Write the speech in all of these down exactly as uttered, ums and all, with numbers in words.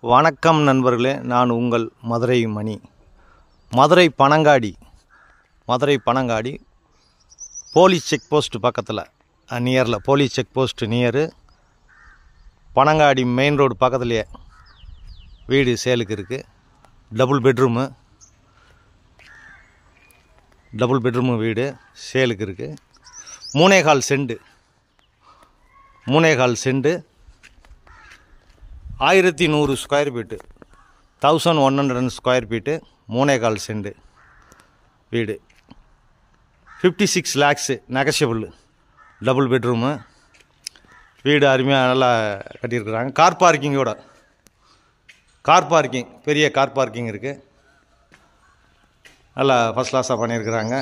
வணக்கம் நண்பர்களே, நான் உங்கள் Madurai Mani. Madurai Panangadi Madurai Panangadi police check post பக்கத்தில் near police check post near Panangadi main road பக்கத்துலேயே வீடு சேலுக்கு இருக்குது. டபுள் பெட்ரூமு டபுள் பெட்ரூமு வீடு சேலுக்கு இருக்குது. மூணே கால் செண்டு மூணே கால் செண்டு ஆயிரத்தி நூறு square feet thousand one hundred square feet மூணே கால் செண்டு வீடு. Fifty six lakhs negotiable. Double bedroom வீடு அருமையாக நல்லா கட்டியிருக்கிறாங்க. கார் பார்க்கிங்கோட கார் பார்க்கிங் பெரிய கார் பார்க்கிங் இருக்குது. நல்லா ஃபஸ்ட் கிளாஸாக பண்ணியிருக்கிறாங்க.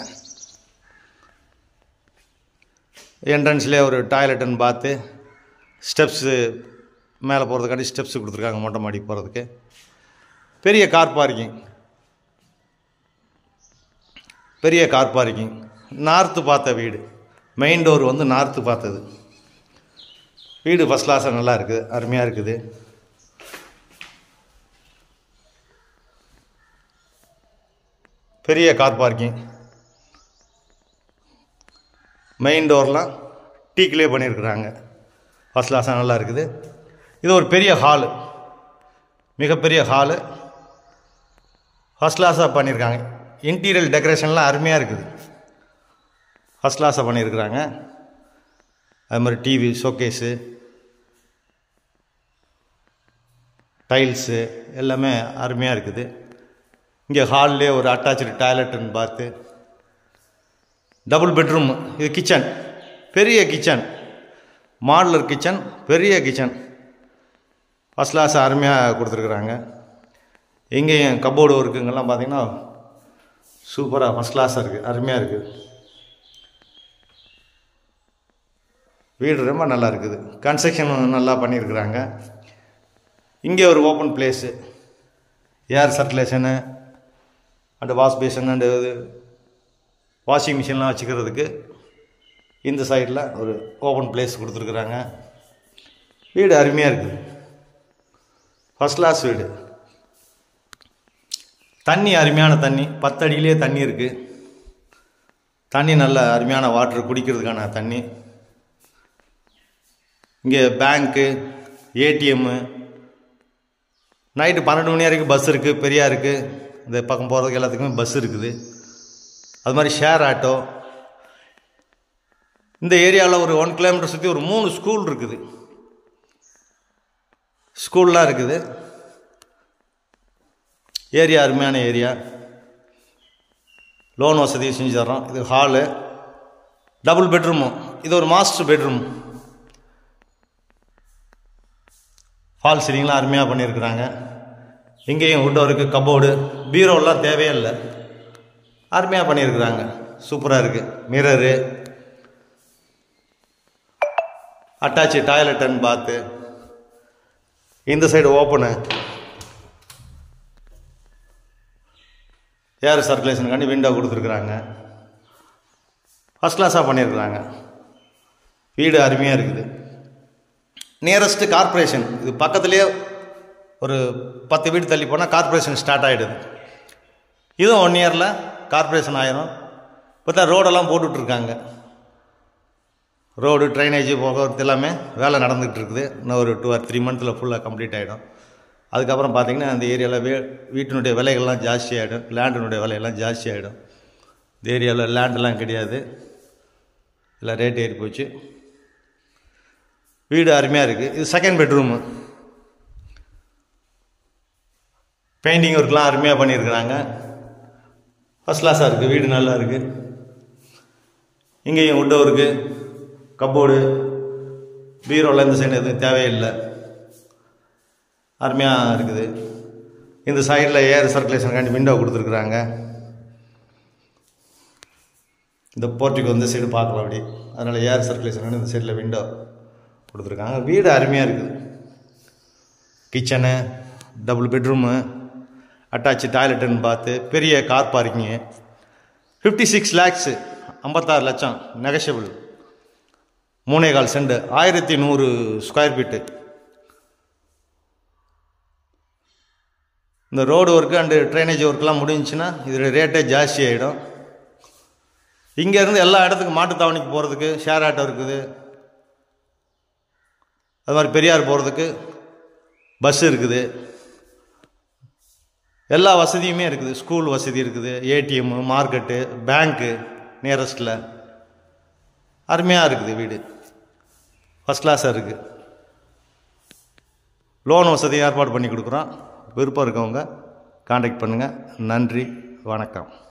என்ட்ரன்ஸ்லேயே ஒரு டாய்லெட் அண்ட் பாத்து, ஸ்டெப்ஸு மேலே போகிறதுக்காண்டி ஸ்டெப்ஸு கொடுத்துருக்காங்க மொட்டை மாடிக்கு போகிறதுக்கு. பெரிய கார் பார்க்கிங் பெரிய கார் பார்க்கிங் நார்த்து பார்த்த வீடு. மெயின் டோர் வந்து நார்த்து பார்த்தது. வீடு ஃபஸ்ட் கிளாஸாக நல்லா இருக்குது, அருமையாக இருக்குது. பெரிய கார் பார்க்கிங். மெயின் டோர்லாம் டீக்கிலே பண்ணியிருக்கிறாங்க. ஃபஸ்ட் கிளாஸாக நல்லா இருக்குது. இது ஒரு பெரிய ஹாலு, மிகப்பெரிய ஹாலு. ஃபஸ்ட் கிளாஸாக பண்ணியிருக்காங்க. இன்டீரியர் டெக்கரேஷன்லாம் அருமையாக இருக்குது. ஃபஸ்ட் கிளாஸாக பண்ணியிருக்கிறாங்க. அது மாதிரி டிவி, ஷோகேஸு, டைல்ஸு எல்லாமே அருமையாக இருக்குது. இங்கே ஹால்லே ஒரு அட்டாச்சு டாய்லெட்டுன்னு பார்த்து, டபுள் பெட்ரூம். இது கிச்சன், பெரிய கிச்சன், மாடுலர் கிச்சன், பெரிய கிச்சன். ஃபஸ்ட் கிளாஸ் அருமையாக கொடுத்துருக்குறாங்க. எங்கேயும் கப்போர்டு ஒர்க்குங்கெல்லாம் பார்த்திங்கன்னா சூப்பராக ஃபஸ்ட் கிளாஸாக இருக்குது, அருமையாக இருக்குது. வீடு ரொம்ப நல்லா இருக்குது. கன்ஸ்ட்ரக்ஷன் நல்லா பண்ணியிருக்கிறாங்க. இங்கே ஒரு open place, air circulation and wash basin and washing மிஷின்லாம் வச்சுக்கிறதுக்கு இந்த சைடில் ஒரு ஓப்பன் பிளேஸ் கொடுத்துருக்குறாங்க. வீடு அருமையாக இருக்குது, ஃபஸ்ட் கிளாஸ் வீடு. தண்ணி அருமையான தண்ணி, பத்தடியிலே தண்ணி இருக்குது. தண்ணி நல்ல அருமையான வாட்ரு, குடிக்கிறதுக்கான தண்ணி. இங்கே பேங்க்கு, ஏடிஎம்மு, நைட்டு பன்னெண்டு மணி வரைக்கும் பஸ் இருக்குது, பெரியா இருக்குது. இந்த பக்கம் போகிறதுக்கு எல்லாத்துக்குமே பஸ் இருக்குது. அது மாதிரி ஷேர் ஆட்டோ. இந்த ஏரியாவில் ஒரு ஒன் கிலோமீட்டர் சுற்றி ஒரு மூணு ஸ்கூல் இருக்குது. ஸ்கூல்லாம் இருக்குது. ஏரியா அருமையான ஏரியா. லோன் வசதி செஞ்சு தர்றோம். இது ஹாலு, டபுள் பெட்ரூமு. இது ஒரு மாஸ்டர் பெட்ரூம். ஃபால் சீலிங்லாம் அருமையாக பண்ணியிருக்கிறாங்க. இங்கேயும் வுட் ஒர்க்கு, கப்போர்டு, பீரோலாம் தேவையே இல்லை, அருமையாக பண்ணியிருக்கிறாங்க. சூப்பராக இருக்குது. Mirror, attach toilet and bath. இந்த சைடு ஓப்பனு, ஏர் சர்க்குலேஷனுக்காண்டி விண்டோ கொடுத்துருக்குறாங்க. ஃபஸ்ட் கிளாஸாக பண்ணியிருக்கிறாங்க. வீடு அருமையாக இருக்குது. Nearest corporation. இது பக்கத்துலேயே ஒரு பத்து வீடு தள்ளி போனால் கார்ப்பரேஷன் ஸ்டார்ட் ஆகிடுது. இதுவும் ஒன் இயரில் கார்ப்பரேஷன் ஆயிரும். இப்போ தான் ரோடெல்லாம் போட்டுட்ருக்காங்க. ரோடு, ட்ரைனேஜ், போக்குவரத்து எல்லாமே வேலை நடந்துகிட்டு இருக்குது. இன்னும் ஒரு டூ ஆர் த்ரீ மந்த்தில் ஃபுல்லாக கம்ப்ளீட் ஆகிடும். அதுக்கப்புறம் பார்த்திங்கன்னா அந்த ஏரியாவில் வீ வீட்டினுடைய விலைகள்லாம் ஜாஸ்தி ஆகிடும். லேண்டினுடைய விலையெல்லாம் ஜாஸ்தி ஆகிடும். இந்த ஏரியாவில் லேண்டெல்லாம் கிடையாது, இல்லை ரேட் ஏறி போச்சு. வீடு அருமையாக இருக்குது. இது செகண்ட் பெட்ரூமு. பெயிண்டிங் ஒர்க்லாம் அருமையாக பண்ணியிருக்கிறாங்க. ஃபஸ்ட் கிளாஸாக இருக்குது. வீடு நல்லா இருக்குது. இங்கேயும் வுட் ஒர்க்கு, கப்போர்டு, பீரோவில் இந்த சைடு எதுவும் தேவையில்லை, அருமையாக இருக்குது. இந்த சைடில் ஏர் சர்க்குலேஷனுக்காண்டி விண்டோ கொடுத்துருக்குறாங்க. இந்த போர்ட்டிக்கு வந்து சைடு பார்க்கலாம் அப்படி, அதனால் ஏர் சர்க்குலேஷனுக்காண்டி இந்த சைடில் விண்டோ கொடுத்துருக்காங்க. வீடு அருமையாக இருக்குது. கிச்சனு, டபுள் பெட்ரூமு, அட்டாச்சு டாய்லெட்டுன்னு பார்த்து, பெரிய car parking. Fifty six lakhs ஐம்பத்தாறு லட்சம் நெகஷியபிள். மூணே கால் செண்டு, ஆயிரத்தி நூறு ஸ்கொயர் ஃபீட்டு. இந்த ரோடு ஒர்க்கு அண்டு ட்ரைனேஜ் ஒர்க்கெலாம் முடிஞ்சுன்னா இதோட ரேட்டே ஜாஸ்தி ஆகிடும். இங்கேருந்து எல்லா இடத்துக்கும் மாட்டுத்தாவணிக்கு போகிறதுக்கு ஷேர் ஆட்டோ இருக்குது. அது மாதிரி பெரியார் போகிறதுக்கு பஸ் இருக்குது. எல்லா வசதியுமே இருக்குது. ஸ்கூல் வசதி இருக்குது, ஏடிஎம்மு, மார்க்கெட்டு, பேங்க்கு நியரஸ்ட்டில். அருமையாக இருக்குது வீடு, ஃபஸ்ட் கிளாஸாக இருக்குது. லோன் வசதி ஏற்பாடு பண்ணி கொடுக்குறோம். விருப்பம் இருக்கவங்க காண்டாக்ட் பண்ணுங்கள். நன்றி, வணக்கம்.